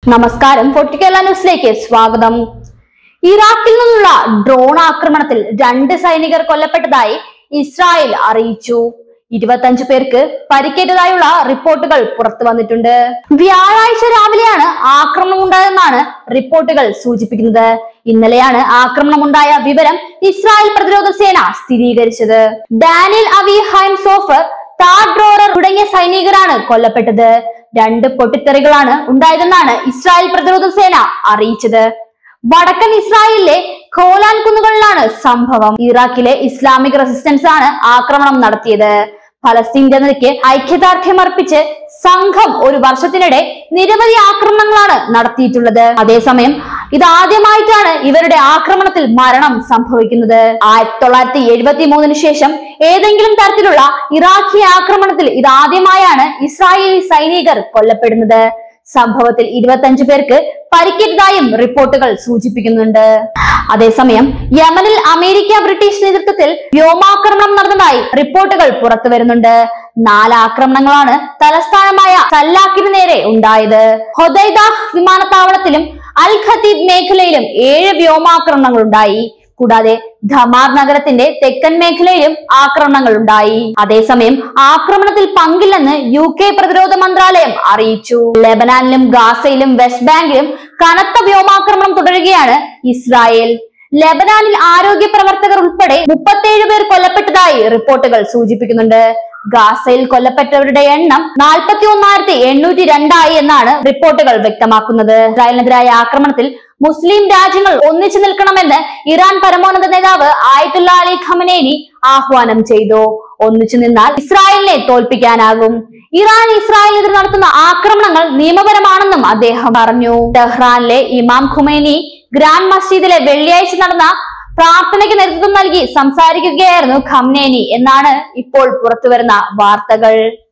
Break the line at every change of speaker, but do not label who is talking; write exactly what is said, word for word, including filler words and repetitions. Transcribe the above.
നമസ്കാരം ഫോർട്ടി കേരള ന്യൂസിലേക്ക് സ്വാഗതം. ഇറാഖിൽ നിന്നുള്ള ഡ്രോൺ ആക്രമണത്തിൽ രണ്ട് സൈനികർ കൊല്ലപ്പെട്ടതായി ഇസ്രായേൽ അറിയിച്ചു. ഇരുപത്തഞ്ചു പേർക്ക് പരിക്കേറ്റതായുള്ള റിപ്പോർട്ടുകൾ പുറത്തു വന്നിട്ടുണ്ട്. വ്യാഴാഴ്ച രാവിലെയാണ് ആക്രമണം ഉണ്ടായതെന്നാണ് റിപ്പോർട്ടുകൾ സൂചിപ്പിക്കുന്നത്. ഇന്നലെയാണ് ആക്രമണമുണ്ടായ വിവരം ഇസ്രായേൽ പ്രതിരോധ സേന സ്ഥിരീകരിച്ചത്. ഡാനിയൽ അവി ഹൈം സോഫർ, താഡ് ഡ്രോറർ തുടങ്ങിയ സൈനികരാണ് കൊല്ലപ്പെട്ടത്. രണ്ട് പൊട്ടിത്തെറികളാണ് ഉണ്ടായതെന്നാണ് ഇസ്രായേൽ പ്രതിരോധ സേന അറിയിച്ചത്. വടക്കൻ ഇസ്രായേലിലെ ഖോലാൻ കുന്നുകളിലാണ് സംഭവം. ഇറാഖിലെ ഇസ്ലാമിക് റെസിസ്റ്റൻസ് ആണ് ആക്രമണം നടത്തിയത്. ഫലസ്തീൻ ജനതയ്ക്ക് ഐക്യദാർഢ്യം അർപ്പിച്ച് സംഘം ഒരു വർഷത്തിനിടെ നിരവധി ആക്രമണങ്ങളാണ് നടത്തിയിട്ടുള്ളത്. അതേസമയം ഇതാദ്യമായിട്ടാണ് ഇവരുടെ ആക്രമണത്തിൽ മരണം സംഭവിക്കുന്നത്. ആയിരത്തി തൊള്ളായിരത്തി എഴുപത്തി മൂന്നിന് ശേഷം ഏതെങ്കിലും തരത്തിലുള്ള ഇറാഖി ആക്രമണത്തിൽ ഇതാദ്യമായാണ് ഇസ്രായേലി സൈനികർ കൊല്ലപ്പെടുന്നത്. സംഭവത്തിൽ ഇരുപത്തഞ്ചു പേർക്ക് പരിക്കേറ്റതായും റിപ്പോർട്ടുകൾ സൂചിപ്പിക്കുന്നുണ്ട്. അതേസമയം യമനിൽ അമേരിക്ക ബ്രിട്ടീഷ് നേതൃത്വത്തിൽ വ്യോമാക്രമണം നടന്നതായി റിപ്പോർട്ടുകൾ പുറത്തു വരുന്നുണ്ട്. നാല് ആക്രമണങ്ങളാണ് തലസ്ഥാനമായ സല്ലാക്കിന് നേരെ ഉണ്ടായത്. ഹൊദൈദ വിമാനത്താവളത്തിലും അൽ ഖതീബ് മേഖലയിലും ഏഴ് വ്യോമാക്രമണങ്ങൾ ഉണ്ടായി. കൂടാതെ ധമാർ നഗരത്തിന്റെ തെക്കൻ മേഖലയിലും ആക്രമണങ്ങൾ ഉണ്ടായി. അതേസമയം ആക്രമണത്തിൽ പങ്കില്ലെന്ന് യു കെ പ്രതിരോധ മന്ത്രാലയം അറിയിച്ചു. ലെബനാനിലും ഗാസയിലും വെസ്റ്റ് ബാങ്കിലും കനത്ത വ്യോമാക്രമണം തുടരുകയാണ് ഇസ്രായേൽ. ലെബനാനിൽ ആരോഗ്യ പ്രവർത്തകർ ഉൾപ്പെടെ മുപ്പത്തേഴ് പേർ കൊല്ലപ്പെട്ടതായി റിപ്പോർട്ടുകൾ സൂചിപ്പിക്കുന്നുണ്ട്. ഗാസയിൽ കൊല്ലപ്പെട്ടവരുടെ എണ്ണം നാൽപ്പത്തി ഒന്നായിരത്തി എണ്ണൂറ്റി രണ്ടായി എന്നാണ് റിപ്പോർട്ടുകൾ വ്യക്തമാക്കുന്നത്. ഇസ്രായേലിനെതിരായ ആക്രമണത്തിൽ മുസ്ലിം രാജ്യങ്ങൾ ഒന്നിച്ചു നിൽക്കണമെന്ന് ഇറാൻ പരമോന്നത നേതാവ് ആയത്തുള്ള അലി ഖമനേനി ആഹ്വാനം ചെയ്തു. ഒന്നിച്ചു നിന്നാൽ ഇസ്രായേലിനെ തോൽപ്പിക്കാനാകും. ഇറാൻ ഇസ്രായേലിനെതിരെ നടത്തുന്ന ആക്രമണങ്ങൾ നിയമപരമാണെന്നും അദ്ദേഹം പറഞ്ഞു. ടെഹ്റാനിലെ ഇമാം ഖുമൈനി ഗ്രാൻഡ് മസ്ജിദിലെ വെള്ളിയാഴ്ച നടന്ന പ്രാർത്ഥനയ്ക്ക് നേതൃത്വം നൽകി സംസാരിക്കുകയായിരുന്നു ഖമനേനി എന്നാണ് ഇപ്പോൾ പുറത്തുവരുന്ന വാർത്തകൾ.